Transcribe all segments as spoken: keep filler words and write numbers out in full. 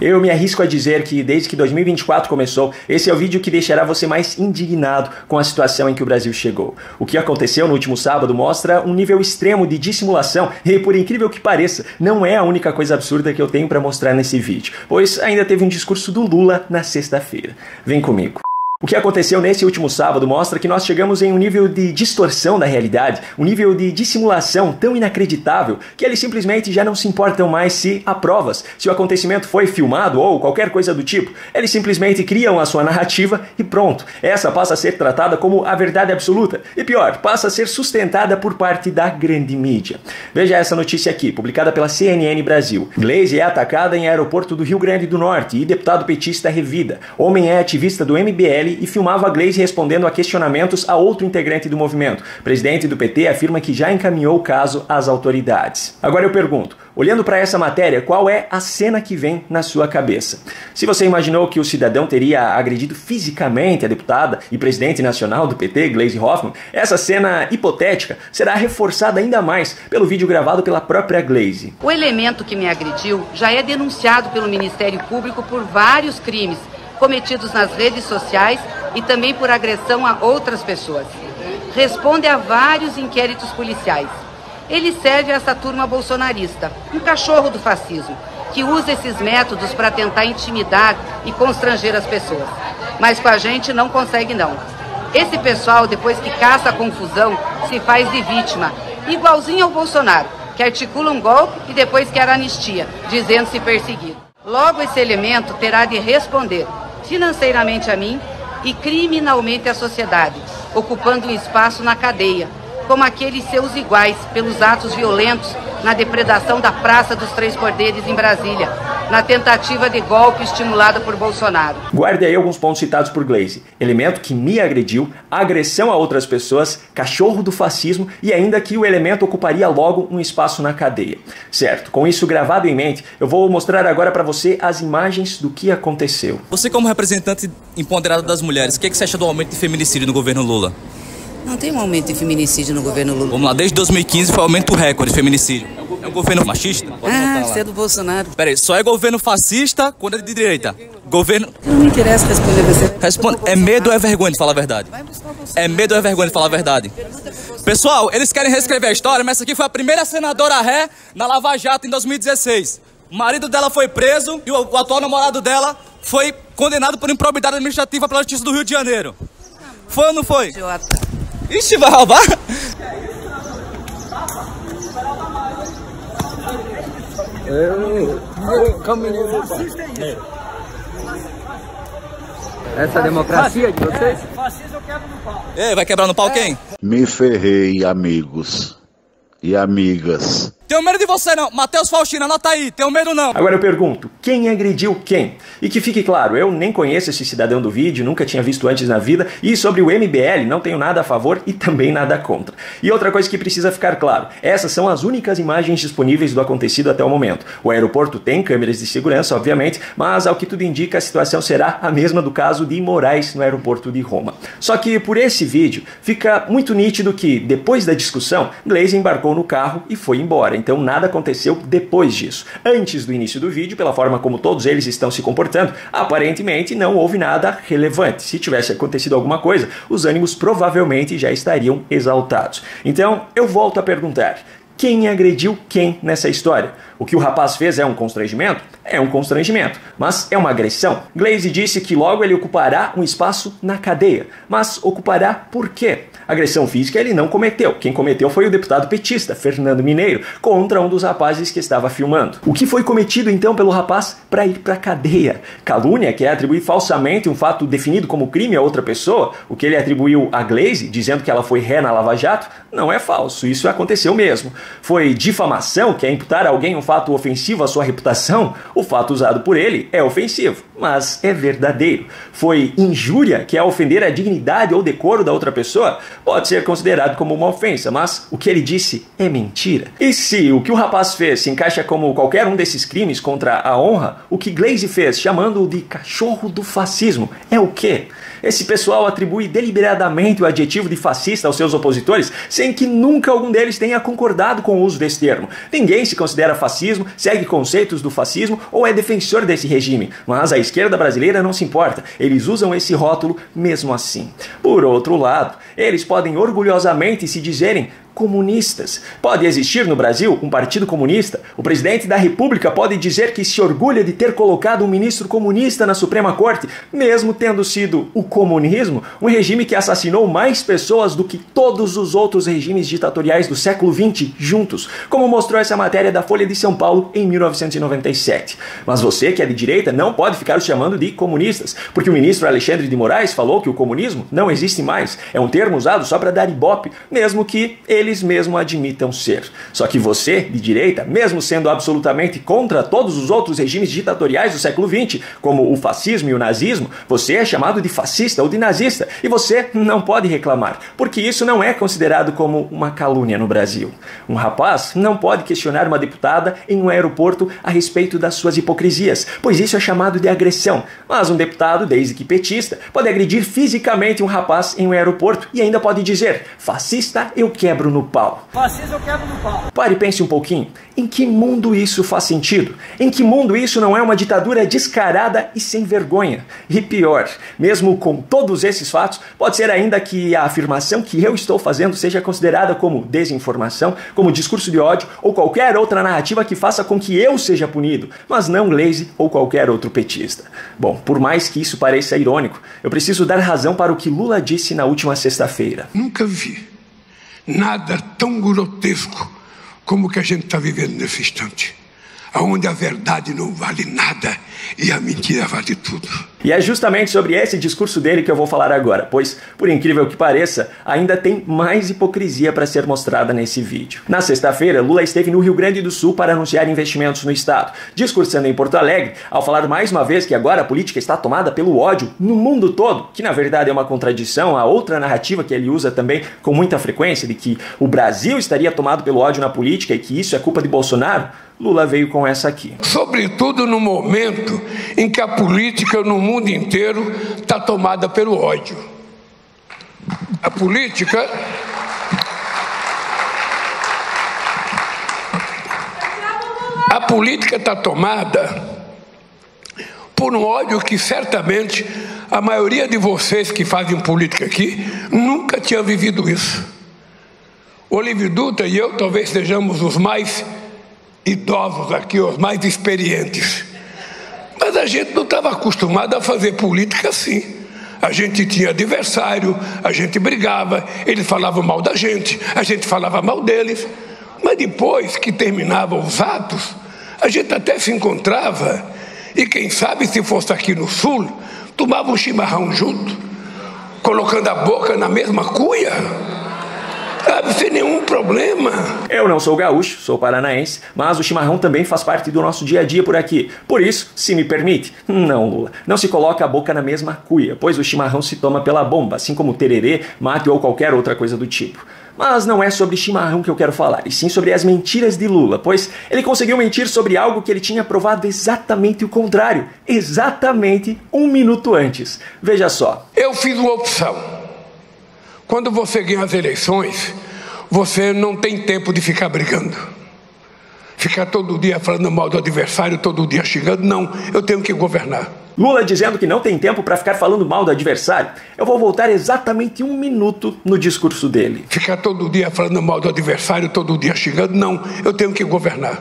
Eu me arrisco a dizer que desde que dois mil e vinte e quatro começou, esse é o vídeo que deixará você mais indignado com a situação em que o Brasil chegou. O que aconteceu no último sábado mostra um nível extremo de dissimulação e, por incrível que pareça, não é a única coisa absurda que eu tenho para mostrar nesse vídeo, pois ainda teve um discurso do Lula na sexta-feira. Vem comigo. O que aconteceu nesse último sábado mostra que nós chegamos em um nível de distorção da realidade, um nível de dissimulação tão inacreditável que eles simplesmente já não se importam mais se há provas, se o acontecimento foi filmado ou qualquer coisa do tipo. Eles simplesmente criam a sua narrativa e pronto. Essa passa a ser tratada como a verdade absoluta. E pior, passa a ser sustentada por parte da grande mídia. Veja essa notícia aqui, publicada pela C N N Brasil. Gleisi é atacada em aeroporto do Rio Grande do Norte e deputado petista revida. Homem é ativista do M B L e filmava a Gleisi respondendo a questionamentos a outro integrante do movimento. O presidente do P T afirma que já encaminhou o caso às autoridades. Agora eu pergunto, olhando para essa matéria, qual é a cena que vem na sua cabeça? Se você imaginou que o cidadão teria agredido fisicamente a deputada e presidente nacional do P T, Gleisi Hoffmann, essa cena hipotética será reforçada ainda mais pelo vídeo gravado pela própria Gleisi. O elemento que me agrediu já é denunciado pelo Ministério Público por vários crimes cometidos nas redes sociais e também por agressão a outras pessoas. Responde a vários inquéritos policiais. Ele serve a essa turma bolsonarista, um cachorro do fascismo, que usa esses métodos para tentar intimidar e constranger as pessoas. Mas com a gente não consegue não. Esse pessoal, depois que caça a confusão, se faz de vítima, igualzinho ao Bolsonaro, que articula um golpe e depois quer anistia, dizendo-se perseguido. Logo esse elemento terá de responder financeiramente a mim e criminalmente à sociedade, ocupando um espaço na cadeia, como aqueles seus iguais pelos atos violentos na depredação da Praça dos Três Poderes em Brasília, na tentativa de golpe estimulada por Bolsonaro. Guarde aí alguns pontos citados por Gleisi. Elemento que me agrediu, agressão a outras pessoas, cachorro do fascismo e ainda que o elemento ocuparia logo um espaço na cadeia. Certo, com isso gravado em mente, eu vou mostrar agora para você as imagens do que aconteceu. Você como representante empoderado das mulheres, o que, é que você acha do aumento de feminicídio no governo Lula? Não tem um aumento de feminicídio no governo Lula. Vamos lá, desde dois mil e quinze foi aumento recorde de feminicídio. É um governo fascista? Pode ah, você é do Bolsonaro. Peraí, só é governo fascista quando é de direita. Governo... Não me interessa responder você. Responde. É medo ou é vergonha de falar a verdade? É medo ou é vergonha de falar a verdade? Pessoal, eles querem reescrever a história, mas essa aqui foi a primeira senadora ré na Lava Jato em dois mil e dezesseis. O marido dela foi preso e o, o atual namorado dela foi condenado por improbidade administrativa pela Justiça do Rio de Janeiro. Foi ou não foi? Ixi, vai roubar? Essa é a democracia de vocês? Ei, vai quebrar no pau quem? Me ferrei, amigos e amigas. Tenho medo de você não, Matheus Faustino, anota aí, tenho medo não. Agora eu pergunto, quem agrediu quem? E que fique claro, eu nem conheço esse cidadão do vídeo, nunca tinha visto antes na vida, e sobre o M B L não tenho nada a favor e também nada contra. E outra coisa que precisa ficar claro, essas são as únicas imagens disponíveis do acontecido até o momento. O aeroporto tem câmeras de segurança, obviamente, mas ao que tudo indica a situação será a mesma do caso de Moraes no aeroporto de Roma. Só que por esse vídeo fica muito nítido que, depois da discussão, Gleisi embarcou no carro e foi embora. Então nada aconteceu depois disso. Antes do início do vídeo, pela forma como todos eles estão se comportando, aparentemente não houve nada relevante. Se tivesse acontecido alguma coisa, os ânimos provavelmente já estariam exaltados. Então eu volto a perguntar, quem agrediu quem nessa história? O que o rapaz fez é um constrangimento? É um constrangimento, mas é uma agressão. Gleisi disse que logo ele ocupará um espaço na cadeia. Mas ocupará por quê? Agressão física ele não cometeu. Quem cometeu foi o deputado petista, Fernando Mineiro, contra um dos rapazes que estava filmando. O que foi cometido então pelo rapaz para ir para a cadeia? Calúnia, que é atribuir falsamente um fato definido como crime a outra pessoa, o que ele atribuiu a Gleisi, dizendo que ela foi ré na Lava Jato, não é falso, isso aconteceu mesmo. Foi difamação, que é imputar a alguém um fato ofensivo à sua reputação, o fato usado por ele é ofensivo, mas é verdadeiro. Foi injúria, que é ofender a dignidade ou decoro da outra pessoa, pode ser considerado como uma ofensa, mas o que ele disse é mentira. E se o que o rapaz fez se encaixa como qualquer um desses crimes contra a honra, o que Gleisi fez, chamando-o de cachorro do fascismo, é o quê? Esse pessoal atribui deliberadamente o adjetivo de fascista aos seus opositores, sem que nunca algum deles tenha concordado com o uso desse termo. Ninguém se considera fascismo, segue conceitos do fascismo ou é defensor desse regime, mas a esquerda brasileira não se importa, eles usam esse rótulo mesmo assim. Por outro lado, eles podem orgulhosamente se dizerem comunistas. Pode existir no Brasil um partido comunista? O presidente da República pode dizer que se orgulha de ter colocado um ministro comunista na Suprema Corte, mesmo tendo sido o comunismo, um regime que assassinou mais pessoas do que todos os outros regimes ditatoriais do século vinte juntos, como mostrou essa matéria da Folha de São Paulo em mil novecentos e noventa e sete. Mas você que é de direita não pode ficar os chamando de comunistas, porque o ministro Alexandre de Moraes falou que o comunismo não existe mais, é um termo usado só para dar ibope, mesmo que eles mesmos admitam ser. Só que você, de direita, mesmo sendo absolutamente contra todos os outros regimes ditatoriais do século vinte, como o fascismo e o nazismo, você é chamado de fascista ou de nazista, e você não pode reclamar, porque isso não é considerado como uma calúnia no Brasil. Um rapaz não pode questionar uma deputada em um aeroporto a respeito das suas hipocrisias, pois isso é chamado de agressão, mas um deputado, desde que petista, pode agredir fisicamente um rapaz em um aeroporto e ainda pode dizer: fascista, eu quebro no pau. Fascismo eu quebro no pau. Pare e pense um pouquinho. Em que mundo isso faz sentido? Em que mundo isso não é uma ditadura descarada e sem vergonha? E pior, mesmo com todos esses fatos, pode ser ainda que a afirmação que eu estou fazendo seja considerada como desinformação, como discurso de ódio ou qualquer outra narrativa que faça com que eu seja punido, mas não Gleisi ou qualquer outro petista. Bom, por mais que isso pareça irônico, eu preciso dar razão para o que Lula disse na última sexta-feira. Nunca vi nada tão grotesco como o que a gente está vivendo nesse instante, onde a verdade não vale nada e a mentira vale tudo. E é justamente sobre esse discurso dele que eu vou falar agora, pois, por incrível que pareça, ainda tem mais hipocrisia para ser mostrada nesse vídeo. Na sexta-feira, Lula esteve no Rio Grande do Sul para anunciar investimentos no estado, discursando em Porto Alegre, ao falar mais uma vez que agora a política está tomada pelo ódio no mundo todo, que na verdade é uma contradição a outra narrativa que ele usa também com muita frequência, de que o Brasil estaria tomado pelo ódio na política e que isso é culpa de Bolsonaro. Lula veio com essa aqui. Sobretudo no momento em que a política no mundo inteiro está tomada pelo ódio. A política... A política está tomada por um ódio que certamente a maioria de vocês que fazem política aqui nunca tinha vivido isso. Olívio Dutra e eu talvez sejamos os mais idosos aqui, os mais experientes, mas a gente não estava acostumado a fazer política assim. A gente tinha adversário, a gente brigava, eles falavam mal da gente, a gente falava mal deles, mas depois que terminavam os atos, a gente até se encontrava e quem sabe se fosse aqui no sul, tomava um chimarrão junto, colocando a boca na mesma cuia, sem nenhum problema. Eu não sou gaúcho, sou paranaense, mas o chimarrão também faz parte do nosso dia a dia por aqui. Por isso, se me permite, não, Lula, não se coloca a boca na mesma cuia, pois o chimarrão se toma pela bomba, assim como tererê, mate ou qualquer outra coisa do tipo. Mas não é sobre chimarrão que eu quero falar, e sim sobre as mentiras de Lula, pois ele conseguiu mentir sobre algo que ele tinha provado exatamente o contrário, exatamente um minuto antes. Veja só. Eu fiz uma opção. Quando você ganha as eleições, você não tem tempo de ficar brigando. Ficar todo dia falando mal do adversário, todo dia xingando. Não, eu tenho que governar. Lula dizendo que não tem tempo para ficar falando mal do adversário. Eu vou voltar exatamente um minuto no discurso dele. Ficar todo dia falando mal do adversário, todo dia xingando. Não, eu tenho que governar.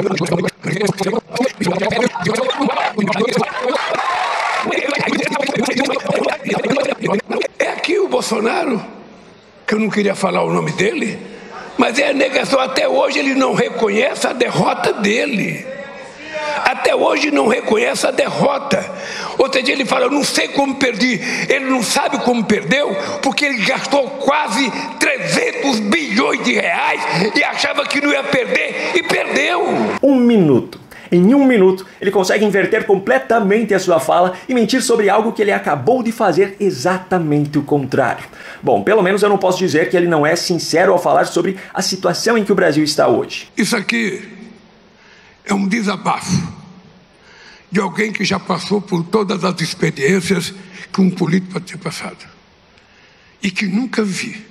É aqui o Bolsonaro, que eu não queria falar o nome dele, mas é a negação. Até hoje ele não reconhece a derrota dele. Até hoje não reconhece a derrota. Outro dia ele fala: eu não sei como perdi. Ele não sabe como perdeu, porque ele gastou quase trezentos bilhões de reais e achava que não ia perder, e perdeu. Um minuto. Em um minuto, ele consegue inverter completamente a sua fala e mentir sobre algo que ele acabou de fazer exatamente o contrário. Bom, pelo menos eu não posso dizer que ele não é sincero ao falar sobre a situação em que o Brasil está hoje. Isso aqui é um desabafo de alguém que já passou por todas as experiências que um político pode ter passado. E que nunca vi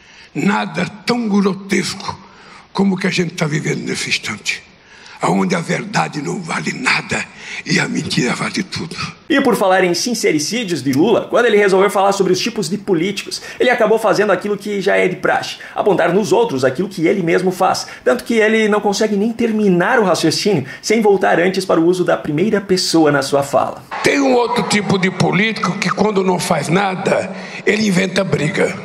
nada tão grotesco como o que a gente está vivendo nesse instante, onde a verdade não vale nada e a mentira vale tudo. E por falar em sincericídios de Lula, quando ele resolveu falar sobre os tipos de políticos, ele acabou fazendo aquilo que já é de praxe, apontar nos outros aquilo que ele mesmo faz, tanto que ele não consegue nem terminar o raciocínio sem voltar antes para o uso da primeira pessoa na sua fala. Tem um outro tipo de político que quando não faz nada, ele inventa briga,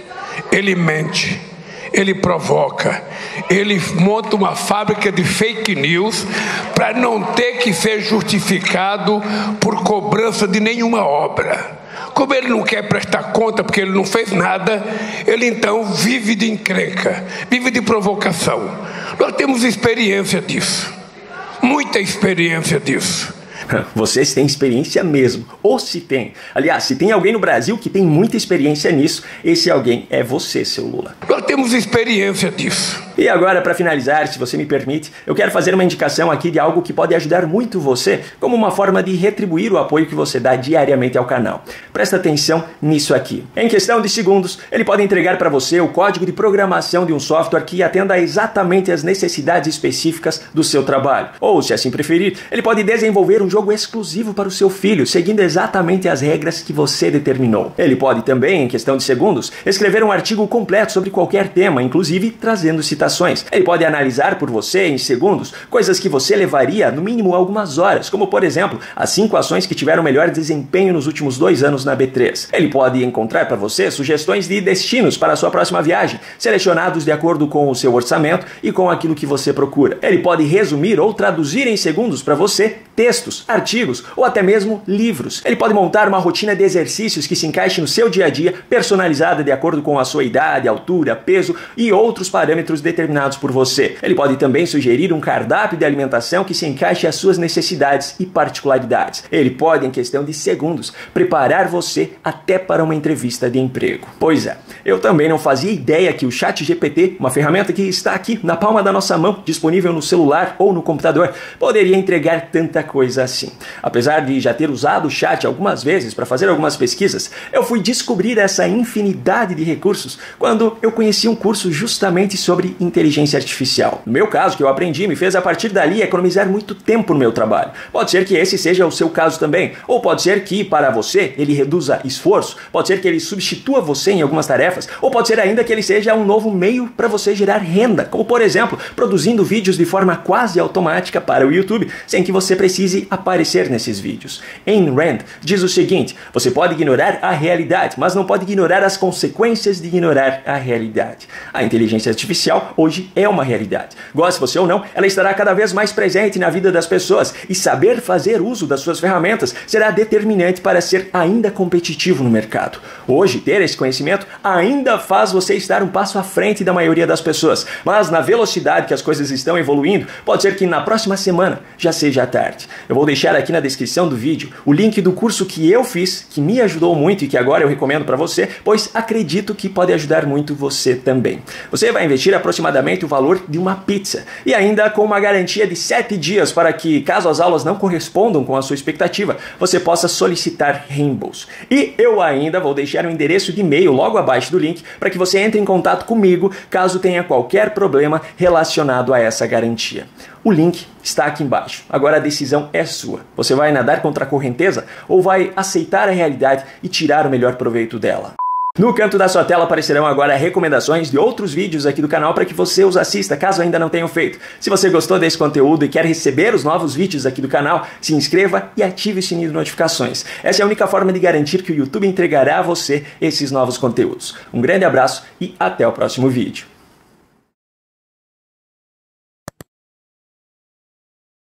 ele mente, ele provoca, ele monta uma fábrica de fake news para não ter que ser justificado por cobrança de nenhuma obra. Como ele não quer prestar conta porque ele não fez nada, ele então vive de encrenca, vive de provocação. Nós temos experiência disso, muita experiência disso. Vocês têm experiência mesmo, ou se tem. Aliás, se tem alguém no Brasil que tem muita experiência nisso, esse alguém é você, seu Lula. Nós temos experiência disso. E agora, para finalizar, se você me permite, eu quero fazer uma indicação aqui de algo que pode ajudar muito você, como uma forma de retribuir o apoio que você dá diariamente ao canal. Presta atenção nisso aqui. Em questão de segundos, ele pode entregar para você o código de programação de um software que atenda exatamente às necessidades específicas do seu trabalho. Ou, se assim preferir, ele pode desenvolver um jogo exclusivo para o seu filho, seguindo exatamente as regras que você determinou. Ele pode também, em questão de segundos, escrever um artigo completo sobre qualquer tema, inclusive trazendo citações. Ele pode analisar por você, em segundos, coisas que você levaria no mínimo algumas horas, como por exemplo, as cinco ações que tiveram melhor desempenho nos últimos dois anos na B três. Ele pode encontrar para você sugestões de destinos para a sua próxima viagem, selecionados de acordo com o seu orçamento e com aquilo que você procura. Ele pode resumir ou traduzir em segundos para você textos, artigos ou até mesmo livros. Ele pode montar uma rotina de exercícios que se encaixe no seu dia a dia, personalizada de acordo com a sua idade, altura, peso e outros parâmetros determinados por você. Ele pode também sugerir um cardápio de alimentação que se encaixe às suas necessidades e particularidades. Ele pode, em questão de segundos, preparar você até para uma entrevista de emprego. Pois é, eu também não fazia ideia que o ChatGPT, uma ferramenta que está aqui na palma da nossa mão, disponível no celular ou no computador, poderia entregar tanta coisa assim. Apesar de já ter usado o chat algumas vezes para fazer algumas pesquisas, eu fui descobrir essa infinidade de recursos quando eu conheci um curso justamente sobre inteligência artificial. No meu caso, que eu aprendi, me fez a partir dali economizar muito tempo no meu trabalho. Pode ser que esse seja o seu caso também, ou pode ser que para você ele reduza esforço, pode ser que ele substitua você em algumas tarefas, ou pode ser ainda que ele seja um novo meio para você gerar renda, como por exemplo, produzindo vídeos de forma quase automática para o YouTube, sem que você precise aparecer nesses vídeos. Ayn Rand diz o seguinte: você pode ignorar a realidade, mas não pode ignorar as consequências de ignorar a realidade. A inteligência artificial hoje é uma realidade. Goste você ou não, ela estará cada vez mais presente na vida das pessoas e saber fazer uso das suas ferramentas será determinante para ser ainda competitivo no mercado. Hoje, ter esse conhecimento ainda faz você estar um passo à frente da maioria das pessoas, mas na velocidade que as coisas estão evoluindo, pode ser que na próxima semana já seja tarde. Eu vou deixar aqui na descrição do vídeo o link do curso que eu fiz, que me ajudou muito e que agora eu recomendo para você, pois acredito que pode ajudar muito você também. Você vai investir aproximadamente o valor de uma pizza e ainda com uma garantia de sete dias para que, caso as aulas não correspondam com a sua expectativa, você possa solicitar reembolso. E eu ainda vou deixar um endereço de e-mail logo abaixo do link para que você entre em contato comigo caso tenha qualquer problema relacionado a essa garantia. O link está aqui embaixo. Agora a decisão é sua. Você vai nadar contra a correnteza ou vai aceitar a realidade e tirar o melhor proveito dela? No canto da sua tela aparecerão agora recomendações de outros vídeos aqui do canal para que você os assista, caso ainda não tenham feito. Se você gostou desse conteúdo e quer receber os novos vídeos aqui do canal, se inscreva e ative o sininho de notificações. Essa é a única forma de garantir que o YouTube entregará a você esses novos conteúdos. Um grande abraço e até o próximo vídeo.